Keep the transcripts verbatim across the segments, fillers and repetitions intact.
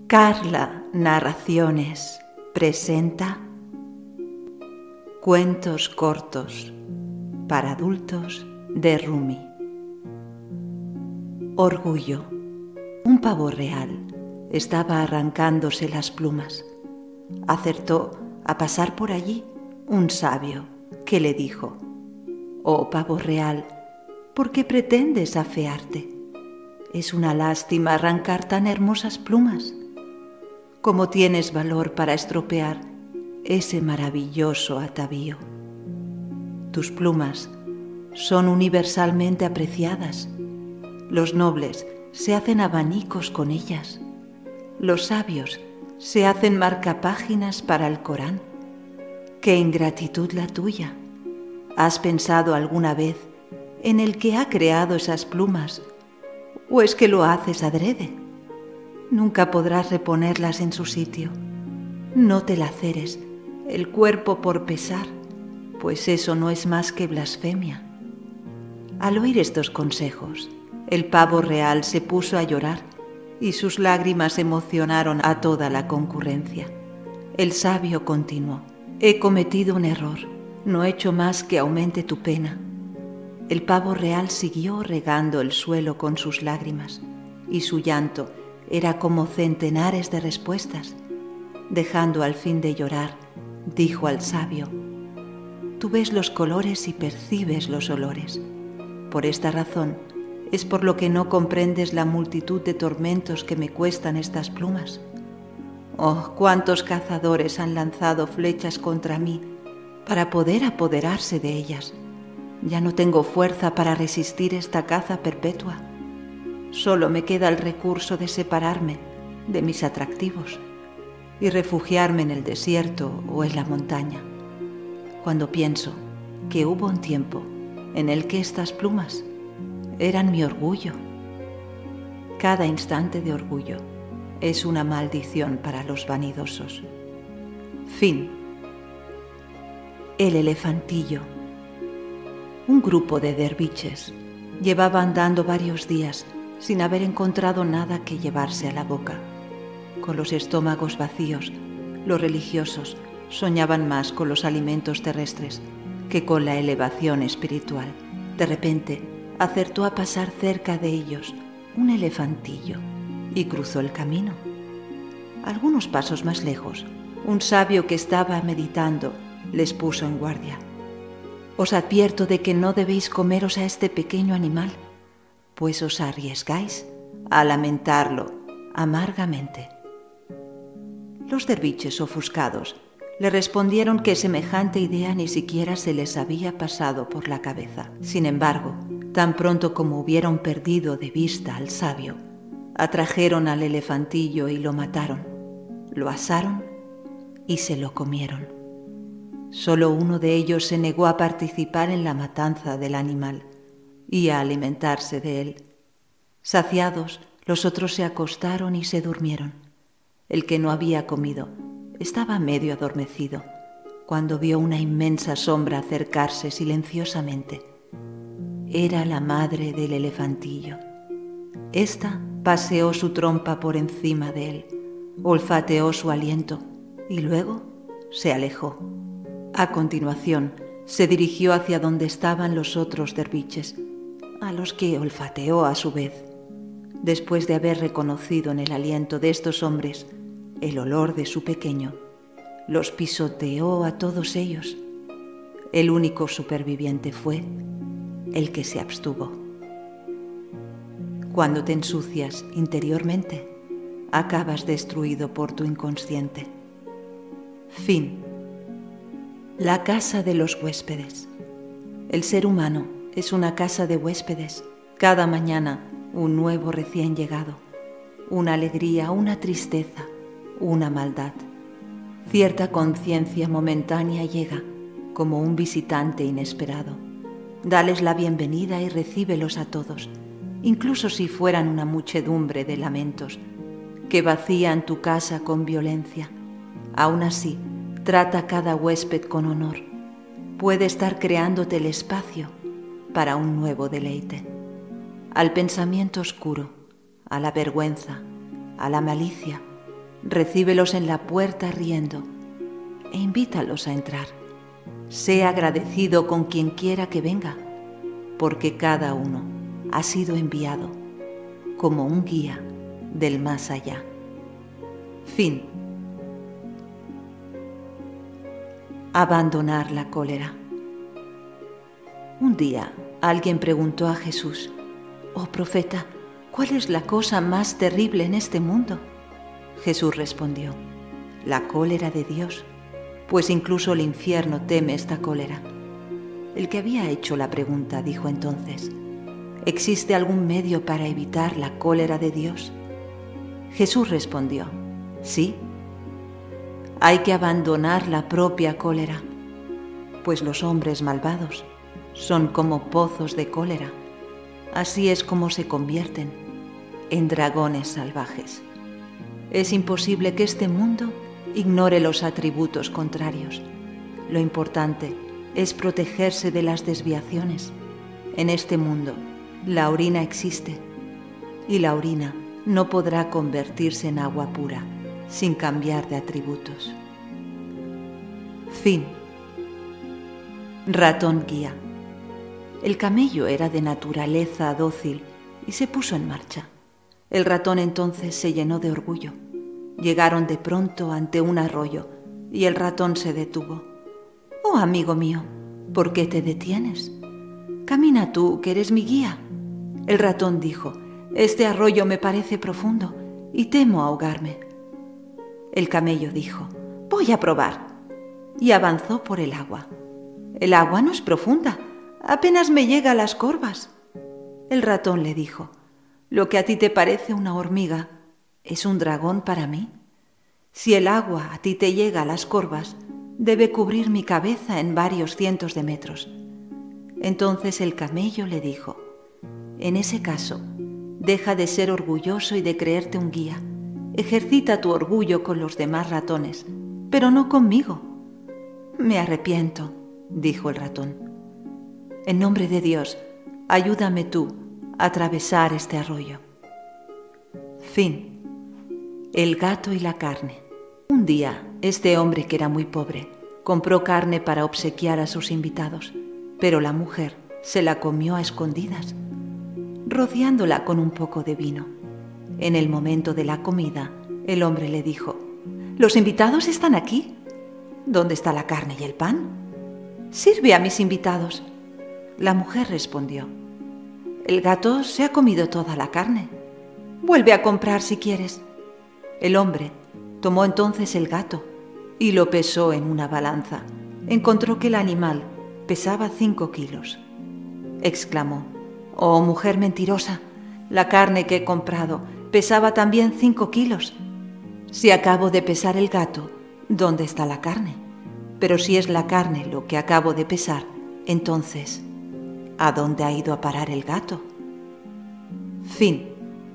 Carla Narraciones presenta Cuentos cortos para adultos de Rumi. Orgullo. Un pavo real estaba arrancándose las plumas. Acertó a pasar por allí un sabio que le dijo: «Oh pavo real, ¿por qué pretendes afearte? Es una lástima arrancar tan hermosas plumas. ¿Cómo tienes valor para estropear ese maravilloso atavío? Tus plumas son universalmente apreciadas. Los nobles se hacen abanicos con ellas. Los sabios se hacen marcapáginas para el Corán. ¡Qué ingratitud la tuya! ¿Has pensado alguna vez en el que ha creado esas plumas? ¿O es que lo haces adrede? Nunca podrás reponerlas en su sitio. No te laceres el cuerpo por pesar, pues eso no es más que blasfemia». Al oír estos consejos, el pavo real se puso a llorar y sus lágrimas emocionaron a toda la concurrencia. El sabio continuó: «He cometido un error, no he hecho más que aumente tu pena». El pavo real siguió regando el suelo con sus lágrimas, y su llanto era como centenares de respuestas. Dejando al fin de llorar, dijo al sabio: «Tú ves los colores y percibes los olores. Por esta razón es por lo que no comprendes la multitud de tormentos que me cuestan estas plumas. Oh, cuántos cazadores han lanzado flechas contra mí para poder apoderarse de ellas. Ya no tengo fuerza para resistir esta caza perpetua. Solo me queda el recurso de separarme de mis atractivos y refugiarme en el desierto o en la montaña. Cuando pienso que hubo un tiempo en el que estas plumas eran mi orgullo. Cada instante de orgullo es una maldición para los vanidosos». Fin. El elefantillo. Un grupo de derviches llevaba andando varios días sin haber encontrado nada que llevarse a la boca. Con los estómagos vacíos, los religiosos soñaban más con los alimentos terrestres que con la elevación espiritual. De repente, acertó a pasar cerca de ellos un elefantillo y cruzó el camino. Algunos pasos más lejos, un sabio que estaba meditando les puso en guardia: «Os advierto de que no debéis comeros a este pequeño animal, pues os arriesgáis a lamentarlo amargamente». Los derviches ofuscados le respondieron que semejante idea ni siquiera se les había pasado por la cabeza. Sin embargo, tan pronto como hubieron perdido de vista al sabio, atrajeron al elefantillo y lo mataron, lo asaron y se lo comieron. Solo uno de ellos se negó a participar en la matanza del animal y a alimentarse de él. Saciados, los otros se acostaron y se durmieron. El que no había comido estaba medio adormecido cuando vio una inmensa sombra acercarse silenciosamente. Era la madre del elefantillo. Esta paseó su trompa por encima de él, olfateó su aliento y luego se alejó. A continuación, se dirigió hacia donde estaban los otros derviches, a los que olfateó a su vez. Después de haber reconocido en el aliento de estos hombres el olor de su pequeño, los pisoteó a todos ellos. El único superviviente fue el que se abstuvo. Cuando te ensucias interiormente, acabas destruido por tu inconsciente. Fin. La casa de los huéspedes. El ser humano es una casa de huéspedes. Cada mañana un nuevo recién llegado, una alegría, una tristeza, una maldad. Cierta conciencia momentánea llega como un visitante inesperado. Dales la bienvenida y recíbelos a todos, incluso si fueran una muchedumbre de lamentos que vacían tu casa con violencia. Aún así, trata a cada huésped con honor. Puede estar creándote el espacio para un nuevo deleite. Al pensamiento oscuro, a la vergüenza, a la malicia, recíbelos en la puerta riendo e invítalos a entrar. Sé agradecido con quien quiera que venga, porque cada uno ha sido enviado como un guía del más allá. Fin. Abandonar la cólera. Un día alguien preguntó a Jesús: «Oh profeta, ¿cuál es la cosa más terrible en este mundo?» Jesús respondió: «La cólera de Dios, pues incluso el infierno teme esta cólera». El que había hecho la pregunta dijo entonces: ¿existe algún medio para evitar la cólera de Dios? Jesús respondió: sí. Hay que abandonar la propia cólera, pues los hombres malvados son como pozos de cólera. Así es como se convierten en dragones salvajes. Es imposible que este mundo ignore los atributos contrarios. Lo importante es protegerse de las desviaciones. En este mundo, la orina existe, y la orina no podrá convertirse en agua pura sin cambiar de atributos. Fin. Ratón guía. El camello era de naturaleza dócil y se puso en marcha. El ratón entonces se llenó de orgullo. Llegaron de pronto ante un arroyo y el ratón se detuvo. «Oh, amigo mío, ¿por qué te detienes? Camina tú, que eres mi guía». El ratón dijo: «Este arroyo me parece profundo y temo ahogarme». El camello dijo: «Voy a probar», y avanzó por el agua. «El agua no es profunda, apenas me llega a las corvas». El ratón le dijo: «Lo que a ti te parece una hormiga es un dragón para mí. Si el agua a ti te llega a las corvas, debe cubrir mi cabeza en varios cientos de metros». Entonces el camello le dijo: «En ese caso, deja de ser orgulloso y de creerte un guía. Ejercita tu orgullo con los demás ratones, pero no conmigo». «Me arrepiento», dijo el ratón. «En nombre de Dios, ayúdame tú a atravesar este arroyo». Fin. El gato y la carne. Un día, este hombre, que era muy pobre, compró carne para obsequiar a sus invitados, pero la mujer se la comió a escondidas, rociándola con un poco de vino. En el momento de la comida, el hombre le dijo: «Los invitados están aquí. ¿Dónde está la carne y el pan? Sirve a mis invitados». La mujer respondió: «El gato se ha comido toda la carne. Vuelve a comprar si quieres». El hombre tomó entonces el gato y lo pesó en una balanza. Encontró que el animal pesaba cinco kilos. Exclamó: «Oh, mujer mentirosa, la carne que he comprado pesaba también cinco kilos. Si acabo de pesar el gato, ¿dónde está la carne? Pero si es la carne lo que acabo de pesar, entonces, ¿a dónde ha ido a parar el gato?» Fin.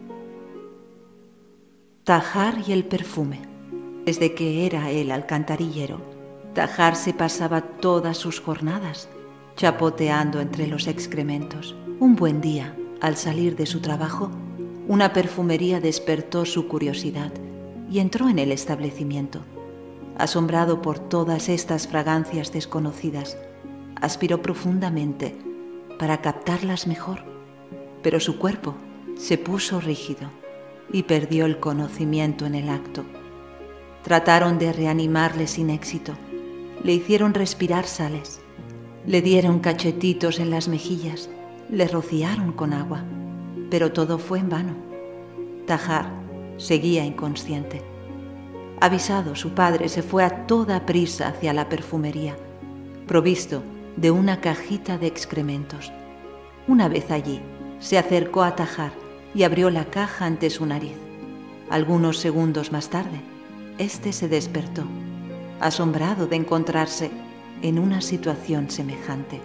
Tajar y el perfume. Desde que era el alcantarillero, Tajar se pasaba todas sus jornadas chapoteando entre los excrementos. Un buen día, al salir de su trabajo, una perfumería despertó su curiosidad y entró en el establecimiento. Asombrado por todas estas fragancias desconocidas, aspiró profundamente para captarlas mejor, pero su cuerpo se puso rígido y perdió el conocimiento en el acto. Trataron de reanimarle sin éxito. Le hicieron respirar sales, le dieron cachetitos en las mejillas, le rociaron con agua, pero todo fue en vano. Tajar seguía inconsciente. Avisado, su padre se fue a toda prisa hacia la perfumería, provisto de una cajita de excrementos. Una vez allí, se acercó a Tajar y abrió la caja ante su nariz. Algunos segundos más tarde, éste se despertó, asombrado de encontrarse en una situación semejante.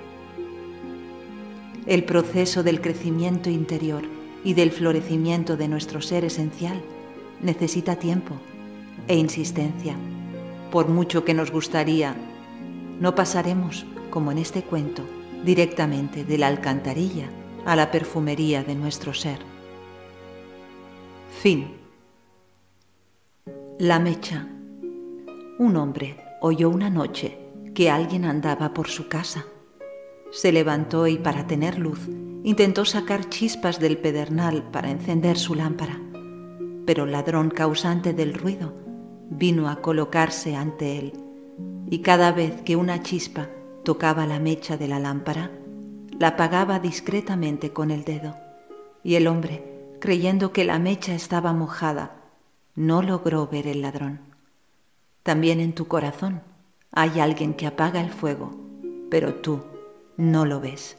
El proceso del crecimiento interior y del florecimiento de nuestro ser esencial necesita tiempo e insistencia. Por mucho que nos gustaría, no pasaremos, como en este cuento, directamente de la alcantarilla a la perfumería de nuestro ser. Fin. La mecha. Un hombre oyó una noche que alguien andaba por su casa. Se levantó y, para tener luz, intentó sacar chispas del pedernal para encender su lámpara, pero el ladrón causante del ruido vino a colocarse ante él, y cada vez que una chispa tocaba la mecha de la lámpara, la apagaba discretamente con el dedo, y el hombre, creyendo que la mecha estaba mojada, no logró ver el ladrón. También en tu corazón hay alguien que apaga el fuego, pero tú no lo ves.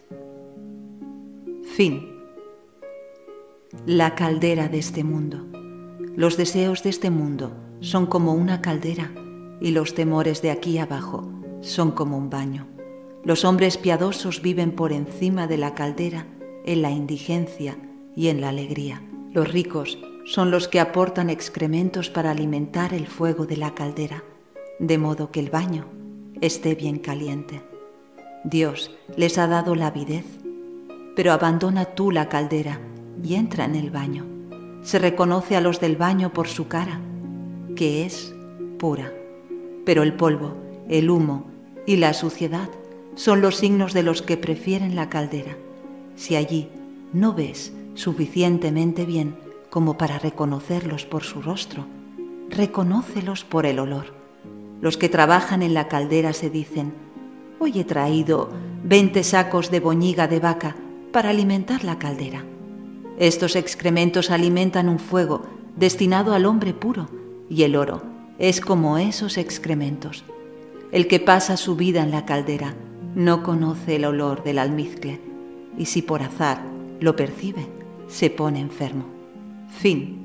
Fin. La caldera de este mundo. Los deseos de este mundo son como una caldera y los temores de aquí abajo son como un baño. Los hombres piadosos viven por encima de la caldera en la indigencia y en la alegría. Los ricos son los que aportan excrementos para alimentar el fuego de la caldera, de modo que el baño esté bien caliente. Dios les ha dado la avidez, pero abandona tú la caldera y entra en el baño. Se reconoce a los del baño por su cara, que es pura, pero el polvo, el humo y la suciedad son los signos de los que prefieren la caldera. Si allí no ves suficientemente bien como para reconocerlos por su rostro, reconócelos por el olor. Los que trabajan en la caldera se dicen: hoy he traído veinte sacos de boñiga de vaca para alimentar la caldera. Estos excrementos alimentan un fuego destinado al hombre puro, y el oro es como esos excrementos. El que pasa su vida en la caldera no conoce el olor del almizcle, y si por azar lo percibe, se pone enfermo. Fin.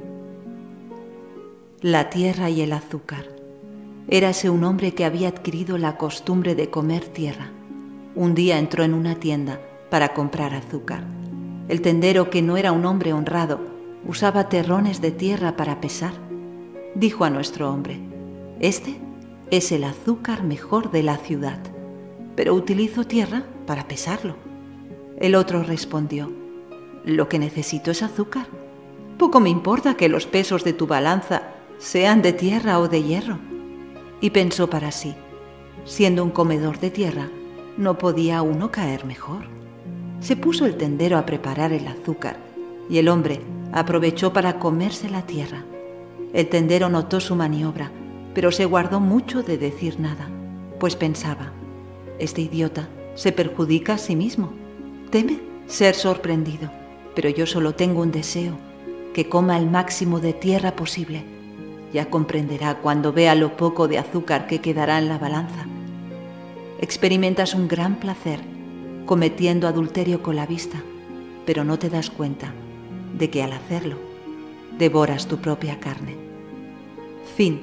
La tierra y el azúcar. Érase un hombre que había adquirido la costumbre de comer tierra. Un día entró en una tienda para comprar azúcar. El tendero, que no era un hombre honrado, usaba terrones de tierra para pesar. Dijo a nuestro hombre: este es el azúcar mejor de la ciudad, pero utilizo tierra para pesarlo. El otro respondió: lo que necesito es azúcar. Poco me importa que los pesos de tu balanza sean de tierra o de hierro. Y pensó para sí: siendo un comedor de tierra, no podía uno caer mejor. Se puso el tendero a preparar el azúcar y el hombre aprovechó para comerse la tierra. El tendero notó su maniobra, pero se guardó mucho de decir nada, pues pensaba: este idiota se perjudica a sí mismo. Teme ser sorprendido, pero yo solo tengo un deseo: que coma el máximo de tierra posible. Ya comprenderá cuando vea lo poco de azúcar que quedará en la balanza. Experimentas un gran placer cometiendo adulterio con la vista, pero no te das cuenta de que al hacerlo devoras tu propia carne. Fin.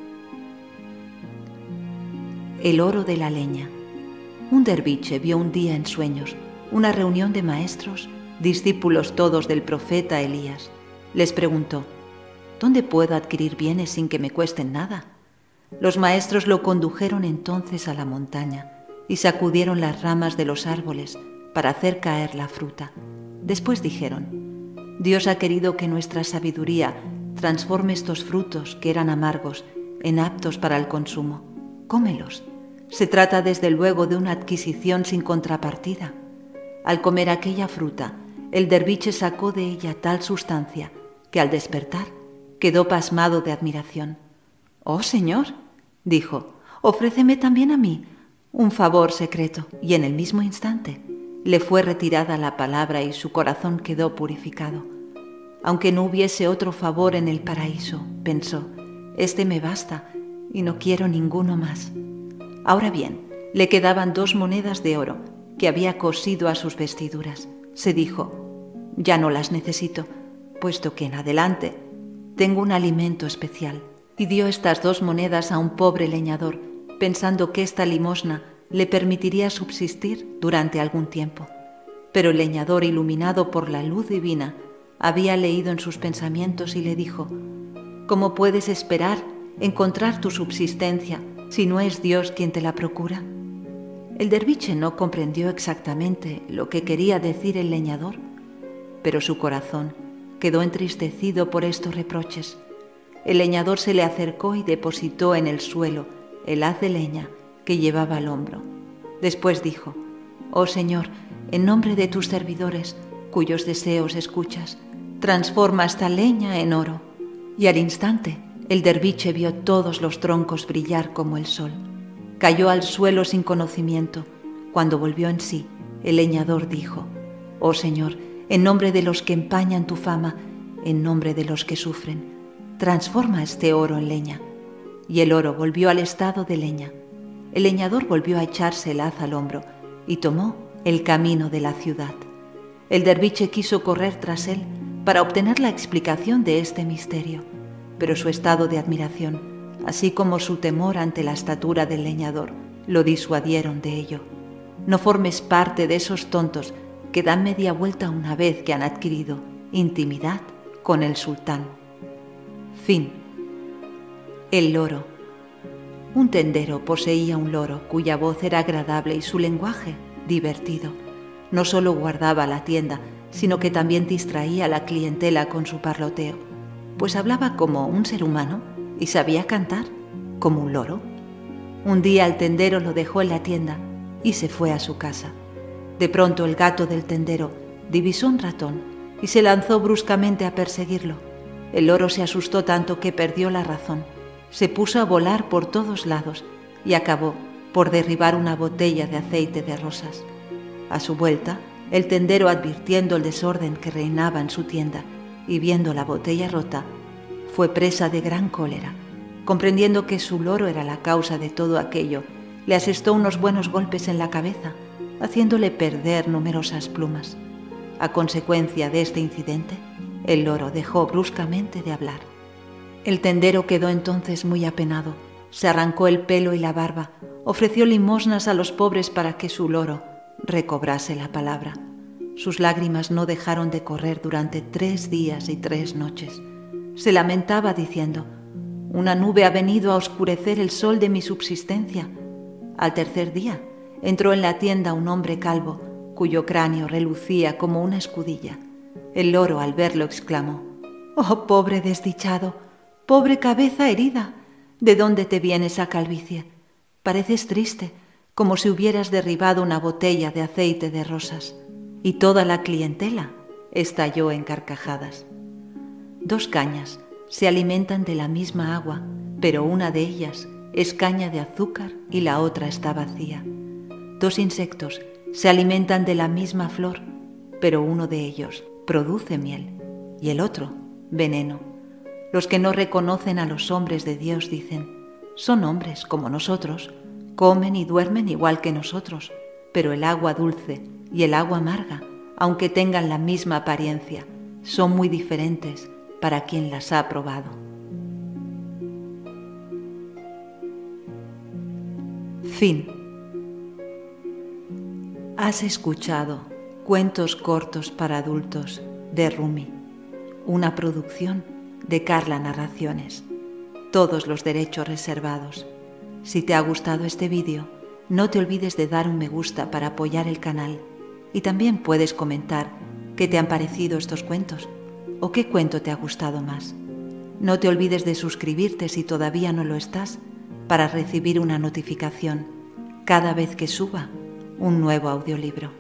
El oro de la leña. Un derviche vio un día en sueños una reunión de maestros, discípulos todos del profeta Elías. Les preguntó: ¿dónde puedo adquirir bienes sin que me cuesten nada? Los maestros lo condujeron entonces a la montaña y sacudieron las ramas de los árboles para hacer caer la fruta. Después dijeron: Dios ha querido que nuestra sabiduría transforme estos frutos que eran amargos en aptos para el consumo. Cómelos. Se trata desde luego de una adquisición sin contrapartida. Al comer aquella fruta, el derviche sacó de ella tal sustancia que al despertar quedó pasmado de admiración. «Oh, Señor», dijo, «ofréceme también a mí un favor secreto». Y en el mismo instante le fue retirada la palabra y su corazón quedó purificado. Aunque no hubiese otro favor en el paraíso, pensó, «este me basta y no quiero ninguno más». Ahora bien, le quedaban dos monedas de oro que había cosido a sus vestiduras. Se dijo, «ya no las necesito, puesto que en adelante tengo un alimento especial». Y dio estas dos monedas a un pobre leñador, pensando que esta limosna le permitiría subsistir durante algún tiempo. Pero el leñador, iluminado por la luz divina, había leído en sus pensamientos y le dijo, «¿Cómo puedes esperar encontrar tu subsistencia si no es Dios quien te la procura?» El derviche no comprendió exactamente lo que quería decir el leñador, pero su corazón quedó entristecido por estos reproches. el leñador se le acercó y depositó en el suelo el haz de leña que llevaba al hombro. Después dijo: «Oh Señor, en nombre de tus servidores, cuyos deseos escuchas, transforma esta leña en oro». Y al instante el derviche vio todos los troncos brillar como el sol. Cayó al suelo sin conocimiento. Cuando volvió en sí, el leñador dijo: «Oh Señor, en nombre de los que empañan tu fama, en nombre de los que sufren, transforma este oro en leña». Y el oro volvió al estado de leña. El leñador volvió a echarse el haz al hombro y tomó el camino de la ciudad. El derviche quiso correr tras él para obtener la explicación de este misterio, pero su estado de admiración, así como su temor ante la estatura del leñador, lo disuadieron de ello. No formes parte de esos tontos que dan media vuelta una vez que han adquirido intimidad con el sultán. Fin. El loro. Un tendero poseía un loro cuya voz era agradable y su lenguaje divertido. No solo guardaba la tienda, sino que también distraía a la clientela con su parloteo, pues hablaba como un ser humano y sabía cantar como un loro. Un día el tendero lo dejó en la tienda y se fue a su casa. De pronto el gato del tendero divisó un ratón y se lanzó bruscamente a perseguirlo. El loro se asustó tanto que perdió la razón. Se puso a volar por todos lados y acabó por derribar una botella de aceite de rosas. A su vuelta, el tendero, advirtiendo el desorden que reinaba en su tienda y viendo la botella rota, fue presa de gran cólera. Comprendiendo que su loro era la causa de todo aquello, le asestó unos buenos golpes en la cabeza, haciéndole perder numerosas plumas. A consecuencia de este incidente, el loro dejó bruscamente de hablar. El tendero quedó entonces muy apenado, se arrancó el pelo y la barba, ofreció limosnas a los pobres para que su loro recobrase la palabra. Sus lágrimas no dejaron de correr durante tres días y tres noches. Se lamentaba diciendo: «Una nube ha venido a oscurecer el sol de mi subsistencia». Al tercer día entró en la tienda un hombre calvo, cuyo cráneo relucía como una escudilla. El loro, al verlo, exclamó: «Oh, pobre desdichado, pobre cabeza herida, ¿de dónde te viene esa calvicie? Pareces triste, como si hubieras derribado una botella de aceite de rosas». Y toda la clientela estalló en carcajadas. Dos cañas se alimentan de la misma agua, pero una de ellas es caña de azúcar y la otra está vacía. Dos insectos se alimentan de la misma flor, pero uno de ellos produce miel y el otro veneno. Los que no reconocen a los hombres de Dios dicen: «Son hombres como nosotros, comen y duermen igual que nosotros», pero el agua dulce y el agua amarga, aunque tengan la misma apariencia, son muy diferentes para quien las ha probado. Fin. Has escuchado Cuentos cortos para adultos de Rumi, una producción de Carla Narraciones. Todos los derechos reservados. Si te ha gustado este vídeo, no te olvides de dar un me gusta para apoyar el canal y también puedes comentar qué te han parecido estos cuentos o qué cuento te ha gustado más. No te olvides de suscribirte si todavía no lo estás para recibir una notificación cada vez que suba un nuevo audiolibro.